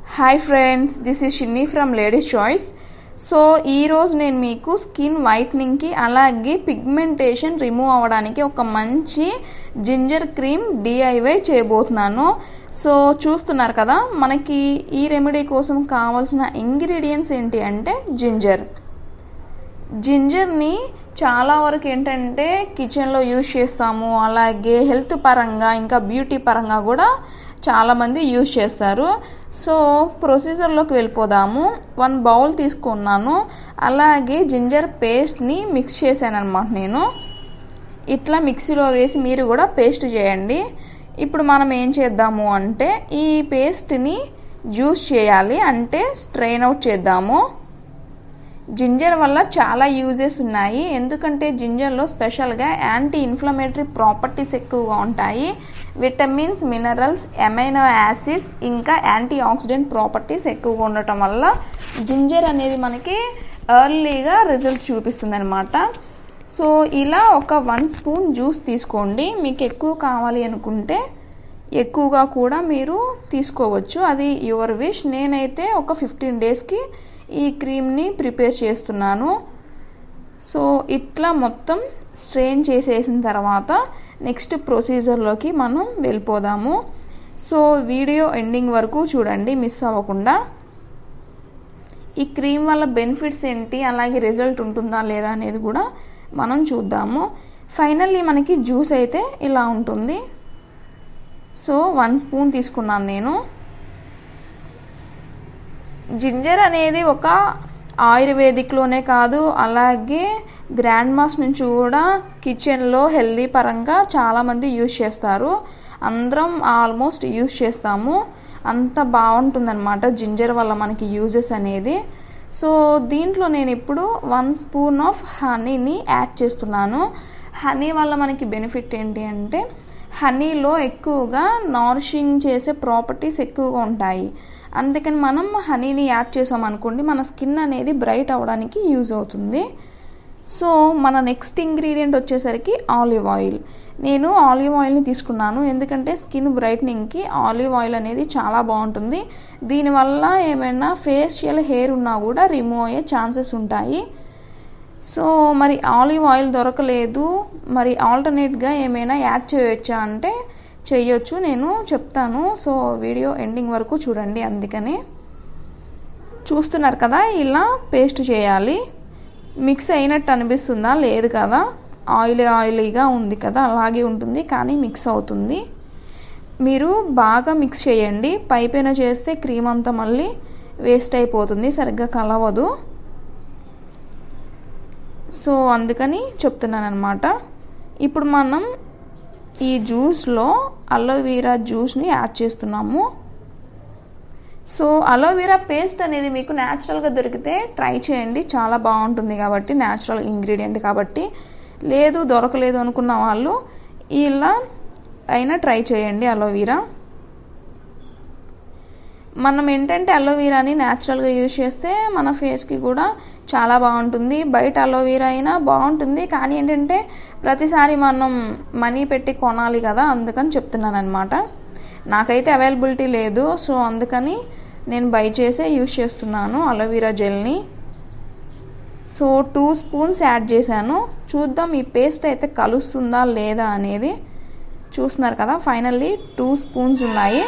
Hi friends, this is Shinni from Ladies Choice. So ఈరోజు నేను మీకు స్కిన్ వైట్నింగ్కి అలాగే పిగ్మెంటేషన్ రిమూవ్ అవ్వడానికి ఒక మంచి జింజర్ క్రీమ్ డిఐవై చేయబోతున్నాను. సో చూస్తున్నారు కదా, మనకి ఈ రెమెడీ కోసం కావాల్సిన ఇంగ్రీడియంట్స్ ఏంటి అంటే జింజర్ని చాలా వరకు ఏంటంటే కిచెన్లో యూజ్ చేస్తాము, అలాగే హెల్త్ పరంగా ఇంకా బ్యూటీ పరంగా కూడా చాలామంది యూజ్ చేస్తారు. సో ప్రొసీజర్లోకి వెళ్ళిపోదాము. 1 బౌల్ తీసుకున్నాను, అలాగే జింజర్ పేస్ట్ని మిక్స్ చేశాను అనమాట. నేను ఇట్లా మిక్సీలో వేసి మీరు కూడా పేస్ట్ చేయండి. ఇప్పుడు మనం ఏం చేద్దాము అంటే ఈ పేస్ట్ని జ్యూస్ చేయాలి, అంటే స్ట్రెయిన్ అవుట్ చేద్దాము. జింజర్ వల్ల చాలా యూజెస్ ఉన్నాయి, ఎందుకంటే జింజర్లో స్పెషల్గా యాంటీ ఇన్ఫ్లమేటరీ ప్రాపర్టీస్ ఎక్కువగా ఉంటాయి. విటమిన్స్, మినరల్స్, అమైనో యాసిడ్స్ ఇంకా యాంటీ ఆక్సిడెంట్ ప్రాపర్టీస్ ఎక్కువగా ఉండటం వల్ల జింజర్ అనేది మనకి ఎర్లీగా రిజల్ట్ చూపిస్తుంది అనమాట. సో ఇలా ఒక 1 స్పూన్ జ్యూస్ తీసుకోండి. మీకు ఎక్కువ కావాలి అనుకుంటే ఎక్కువగా కూడా మీరు తీసుకోవచ్చు, అది యువర్ విష్. నేనైతే ఒక 15 డేస్కి ఈ క్రీమ్ని ప్రిపేర్ చేస్తున్నాను. సో ఇట్లా మొత్తం స్ట్రెయిన్ చేసేసిన తర్వాత నెక్స్ట్ ప్రొసీజర్లోకి మనం వెళ్ళిపోదాము. సో వీడియో ఎండింగ్ వరకు చూడండి, మిస్ అవ్వకుండా. ఈ క్రీమ్ వల్ల బెనిఫిట్స్ ఏంటి, అలాగే రిజల్ట్ ఉంటుందా లేదా అనేది కూడా మనం చూద్దాము. ఫైనల్లీ మనకి జ్యూస్ అయితే ఇలా ఉంటుంది. సో 1 స్పూన్ తీసుకున్నాను నేను. జింజర్ అనేది ఒక ఆయుర్వేదిక్లోనే కాదు, అలాగే గ్రాండ్ మాస్ నుంచి కూడా కిచెన్లో హెల్దీ పరంగా చాలామంది యూజ్ చేస్తారు. అందరం ఆల్మోస్ట్ యూజ్ చేస్తాము. అంత బాగుంటుందన్నమాట జింజర్ వల్ల మనకి యూజెస్ అనేది. సో దీంట్లో నేను ఇప్పుడు 1 స్పూన్ ఆఫ్ హనీని యాడ్ చేస్తున్నాను. హనీ వల్ల మనకి బెనిఫిట్ ఏంటి అంటే హనీలో ఎక్కువగా నారిషింగ్ చేసే ప్రాపర్టీస్ ఎక్కువగా ఉంటాయి. అందుకని మనం హనీని యాడ్ చేసామనుకోండి, మన స్కిన్ అనేది బ్రైట్ అవ్వడానికి యూజ్ అవుతుంది. సో మన నెక్స్ట్ ఇంగ్రీడియంట్ వచ్చేసరికి ఆలివ్ ఆయిల్. నేను ఆలివ్ ఆయిల్ని తీసుకున్నాను, ఎందుకంటే స్కిన్ బ్రైట్నింగ్కి ఆలివ్ ఆయిల్ అనేది చాలా బాగుంటుంది. దీనివల్ల ఏమైనా ఫేషియల్ హెయిర్ ఉన్నా కూడా రిమూవ్ అయ్యే ఛాన్సెస్ ఉంటాయి. సో మరి ఆలివ్ ఆయిల్ దొరకలేదు, మరి ఆల్టర్నేట్గా ఏమైనా యాడ్ చేయొచ్చా అంటే చేయొచ్చు, నేను చెప్తాను. సో వీడియో ఎండింగ్ వరకు చూడండి. అందుకనే చూస్తున్నారు కదా, ఇలా పేస్ట్ చేయాలి. మిక్స్ అయినట్టు అనిపిస్తుందా? లేదు కదా, ఆయిలీగా ఉంది కదా, అలాగే ఉంటుంది, కానీ మిక్స్ అవుతుంది. మీరు బాగా మిక్స్ చేయండి. పైపైన చేస్తే క్రీమ్ అంతా మళ్ళీ వేస్ట్ అయిపోతుంది, సరిగ్గా కలవదు. సో అందుకని చెప్తున్నాను అనమాట. ఇప్పుడు మనం ఈ జ్యూస్లో అలోవెరా జ్యూస్ని యాడ్ చేస్తున్నాము. సో అలోవెరా పేస్ట్ అనేది మీకు న్యాచురల్గా దొరికితే ట్రై చేయండి, చాలా బాగుంటుంది కాబట్టి, న్యాచురల్ ఇంగ్రీడియంట్ కాబట్టి. లేదు దొరకలేదు అనుకున్న వాళ్ళు ఇలా అయినా ట్రై చేయండి అలోవెరా. మనం ఏంటంటే అలోవెరాని న్యాచురల్గా యూజ్ చేస్తే మన ఫేస్కి కూడా చాలా బాగుంటుంది. బయట అలోవెరా అయినా బాగుంటుంది, కానీ ఏంటంటే ప్రతిసారి మనం మనీ పెట్టి కొనాలి కదా, అందుకని చెప్తున్నాను అనమాట. నాకైతే అవైలబిలిటీ లేదు, సో అందుకని నేను బై చేసే యూజ్ చేస్తున్నాను అలోవెరా జెల్ని. సో 2 స్పూన్స్ యాడ్ చేశాను. చూద్దాం ఈ పేస్ట్ అయితే కలుస్తుందా లేదా అనేది. చూస్తున్నారు కదా, ఫైనల్లీ 2 స్పూన్స్ ఉన్నాయి.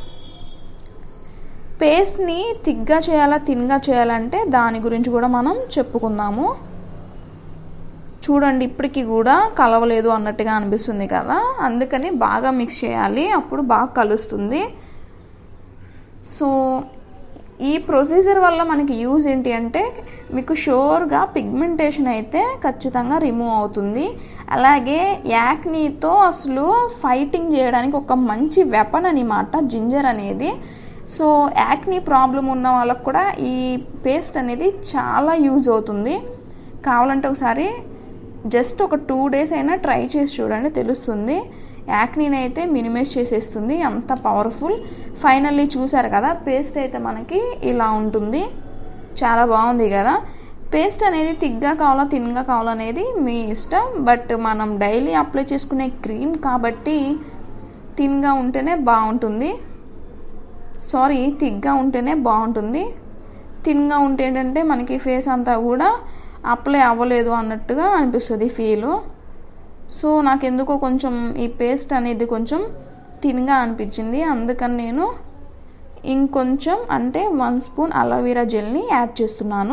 పేస్ట్ని థిక్గా చేయాలా థిన్గా చేయాలంటే దాని గురించి కూడా మనం చెప్పుకుందాము. చూడండి, ఇప్పటికీ కూడా కలవలేదు అన్నట్టుగా అనిపిస్తుంది కదా, అందుకని బాగా మిక్స్ చేయాలి, అప్పుడు బాగా కలుస్తుంది. సో ఈ ప్రొసీజర్ వల్ల మనకి యూజ్ ఏంటి అంటే మీకు షూర్గా పిగ్మెంటేషన్ అయితే ఖచ్చితంగా రిమూవ్ అవుతుంది. అలాగే యాక్నీతో అసలు ఫైటింగ్ చేయడానికి ఒక మంచి వెపన్ అనమాట జింజర్ అనేది. సో యాక్నీ ప్రాబ్లం ఉన్న వాళ్ళకు కూడా ఈ పేస్ట్ అనేది చాలా యూజ్ అవుతుంది. కావాలంటే ఒకసారి జస్ట్ ఒక 2 డేస్ అయినా ట్రై చేసి చూడండి, తెలుస్తుంది. యాక్నీని అయితే మినిమైజ్ చేసేస్తుంది, అంత పవర్ఫుల్. ఫైనల్లీ చూసారు కదా, పేస్ట్ అయితే మనకి ఇలా ఉంటుంది, చాలా బాగుంది కదా. పేస్ట్ అనేది థిక్గా కావాలా థిన్గా కావాలనేది మీ ఇష్టం, బట్ మనం డైలీ అప్లై చేసుకునే క్రీమ్ కాబట్టి థిన్గా ఉంటేనే బాగుంటుంది. థిక్గా ఉంటేనే బాగుంటుంది. థిన్గా ఉంటే ఏంటంటే మనకి ఫేస్ అంతా కూడా అప్లై అవ్వలేదు అన్నట్టుగా అనిపిస్తుంది ఫీలు. సో నాకు ఎందుకో కొంచెం ఈ పేస్ట్ అనేది కొంచెం థిన్గా అనిపించింది. అందుకని నేను ఇంకొంచెం అంటే 1 స్పూన్ అలోవెరా జెల్ని యాడ్ చేస్తున్నాను.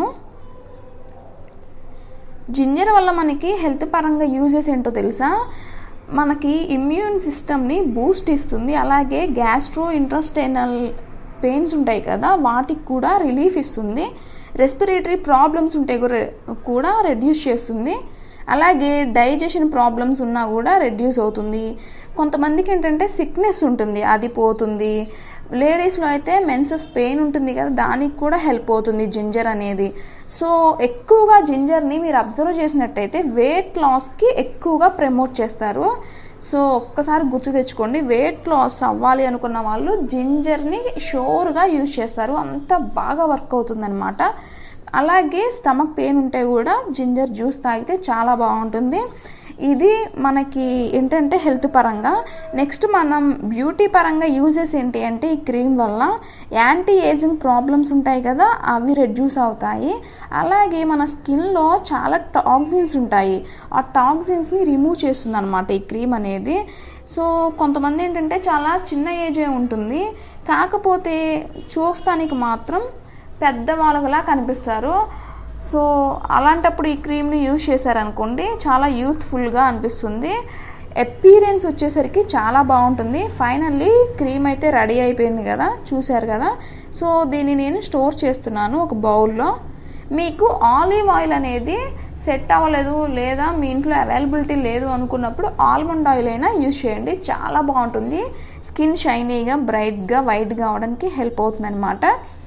జింజర్ వల్ల మనకి హెల్త్ పరంగా యూజెస్ ఏంటో తెలుసా? మనకి ఇమ్యూన్ సిస్టమ్ని బూస్ట్ ఇస్తుంది. అలాగే గ్యాస్ట్రో ఇంటెస్టైనల్ పెయిన్స్ ఉంటాయి కదా, వాటికి కూడా రిలీఫ్ ఇస్తుంది. రెస్పిరేటరీ ప్రాబ్లమ్స్ ఉంటే కూడా రెడ్యూస్ చేస్తుంది. అలాగే డైజెషన్ ప్రాబ్లమ్స్ ఉన్నా కూడా రెడ్యూస్ అవుతుంది. కొంతమందికి ఏంటంటే సిక్నెస్ ఉంటుంది, అది పోతుంది. లేడీస్లో అయితే మెన్సెస్ పెయిన్ ఉంటుంది కదా, దానికి కూడా హెల్ప్ అవుతుంది జింజర్ అనేది. సో ఎక్కువగా జింజర్ని మీరు అబ్జర్వ్ చేసినట్టయితే వెయిట్ లాస్కి ఎక్కువగా ప్రమోట్ చేస్తారు. సో ఒక్కసారి గుర్తు తెచ్చుకోండి, వెయిట్ లాస్ అవ్వాలి అనుకున్న వాళ్ళు జింజర్ని షోర్గా యూజ్ చేస్తారు. అంత బాగా వర్క్ అవుతుందన్నమాట. అలాగే స్టమక్ పెయిన్ ఉంటే కూడా జింజర్ జ్యూస్ తాగితే చాలా బాగుంటుంది. ఇది మనకి ఏంటంటే హెల్త్ పరంగా. నెక్స్ట్ మనం బ్యూటీ పరంగా యూజెస్ ఏంటి అంటే ఈ క్రీమ్ వల్ల యాంటీ ఏజింగ్ ప్రాబ్లమ్స్ ఉంటాయి కదా, అవి రెడ్యూస్ అవుతాయి. అలాగే మన స్కిన్లో చాలా టాక్సిన్స్ ఉంటాయి, ఆ టాక్సిన్స్ని రిమూవ్ చేస్తుంది అనమాట ఈ క్రీమ్ అనేది. సో కొంతమంది ఏంటంటే చాలా చిన్న ఏజే ఉంటుంది, కాకపోతే చూస్తానికి మాత్రం పెద్దవాళ్ళలా కనిపిస్తారు. సో అలాంటప్పుడు ఈ క్రీమ్ని యూజ్ చేశారనుకోండి చాలా యూత్ఫుల్గా అనిపిస్తుంది. అపీరెన్స్ వచ్చేసరికి చాలా బాగుంటుంది. ఫైనల్లీ క్రీమ్ అయితే రెడీ అయిపోయింది కదా, చూశారు కదా. సో దీన్ని నేను స్టోర్ చేస్తున్నాను ఒక బౌల్లో. మీకు ఆలివ్ ఆయిల్ అనేది సెట్ అవ్వలేదు లేదా మీ ఇంట్లో అవైలబిలిటీ లేదు అనుకున్నప్పుడు ఆల్మండ్ ఆయిల్ అయినా యూజ్ చేయండి, చాలా బాగుంటుంది. స్కిన్ షైనీగా బ్రైట్గా వైట్గా అవడానికి హెల్ప్ అవుతుంది అనమాట.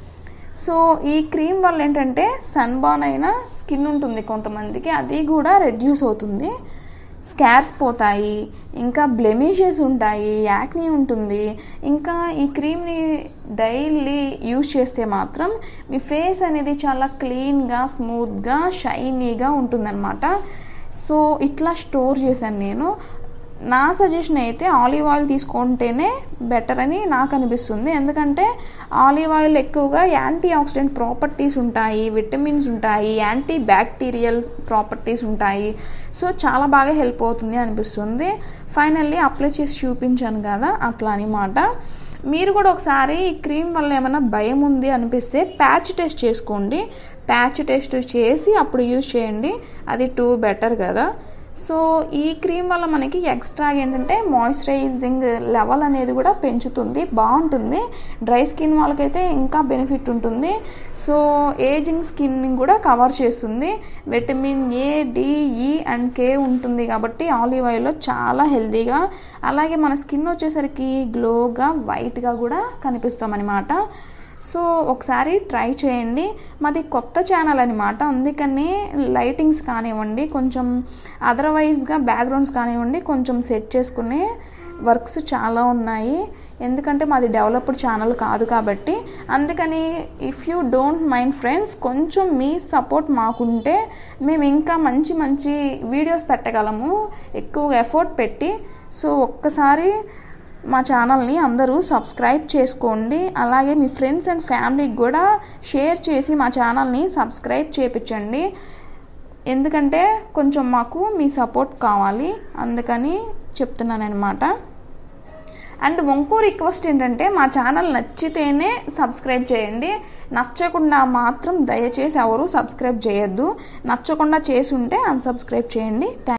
సో ఈ క్రీమ్ వల్ల ఏంటంటే సన్ బర్న్ అయిన స్కిన్ ఉంటుంది కొంతమందికి, అది కూడా రెడ్యూస్ అవుతుంది. స్కార్స్ పోతాయి, ఇంకా బ్లెమిషెస్ ఉంటాయి, యాక్నీ ఉంటుంది. ఇంకా ఈ క్రీమ్ని డైలీ యూజ్ చేస్తే మాత్రం మీ ఫేస్ అనేది చాలా క్లీన్గా స్మూత్గా షైనీగా ఉంటుందన్నమాట. సో ఇట్లా స్టోర్ చేశాను నేను. నా సజెషన్ అయితే ఆలివ్ ఆయిల్ తీసుకుంటేనే బెటర్ అని నాకు అనిపిస్తుంది. ఎందుకంటే ఆలివ్ ఆయిల్ ఎక్కువగా యాంటీ ఆక్సిడెంట్ ప్రాపర్టీస్ ఉంటాయి, విటమిన్స్ ఉంటాయి, యాంటీ బ్యాక్టీరియల్ ప్రాపర్టీస్ ఉంటాయి. సో చాలా బాగా హెల్ప్ అవుతుంది అనిపిస్తుంది. ఫైనల్లీ అప్లై చేసి చూపించాను కదా, అట్లా అనమాట. మీరు కూడా ఒకసారి ఈ క్రీమ్ వల్ల ఏమైనా భయం ఉంది అనిపిస్తే ప్యాచ్ టెస్ట్ చేసుకోండి. ప్యాచ్ టెస్ట్ చేసి అప్పుడు యూజ్ చేయండి, అది బెటర్ కదా. సో ఈ క్రీమ్ వల్ల మనకి ఎక్స్ట్రా ఏంటంటే మాయిశ్చరైజింగ్ లెవెల్ అనేది కూడా పెంచుతుంది, బాగుంటుంది. డ్రై స్కిన్ వాళ్ళకైతే ఇంకా బెనిఫిట్ ఉంటుంది. సో ఏజింగ్ స్కిన్ని కూడా కవర్ చేస్తుంది. Vitamin A, D, E and K ఉంటుంది కాబట్టి ఆలివ్ ఆయిల్లో చాలా హెల్తీగా. అలాగే మన స్కిన్ వచ్చేసరికి గ్లోగా వైట్గా కూడా కనిపిస్తామన్నమాట. సో ఒకసారి ట్రై చేయండి. మాది కొత్త ఛానల్ అనమాట, అందుకని లైటింగ్స్ కానివ్వండి, కొంచెం అదర్వైజ్గా బ్యాక్గ్రౌండ్స్ కానివ్వండి, కొంచెం సెట్ చేసుకునే వర్క్స్ చాలా ఉన్నాయి. ఎందుకంటే మాది డెవలప్డ్ ఛానల్ కాదు కాబట్టి. అందుకని if you don't mind friends, కొంచెం మీ సపోర్ట్ మాకుంటే మేము ఇంకా మంచి మంచి వీడియోస్ పెట్టగలము ఎక్కువగా ఎఫర్ట్ పెట్టి. సో ఒక్కసారి మా ఛానల్ని అందరూ సబ్స్క్రైబ్ చేసుకోండి. అలాగే మీ ఫ్రెండ్స్ అండ్ ఫ్యామిలీకి కూడా షేర్ చేసి మా ఛానల్ని సబ్స్క్రైబ్ చేయించండి. ఎందుకంటే కొంచెం మాకు మీ సపోర్ట్ కావాలి, అందుకని చెప్తున్నాను అనమాట. అండ్ ఇంకో రిక్వెస్ట్ ఏంటంటే మా ఛానల్ నచ్చితేనే సబ్స్క్రైబ్ చేయండి, నచ్చకుండా మాత్రం దయచేసి ఎవరు సబ్స్క్రైబ్ చేయొద్దు. నచ్చకుండా చేసి ఉంటే అన్సబ్స్క్రైబ్ చేయండి.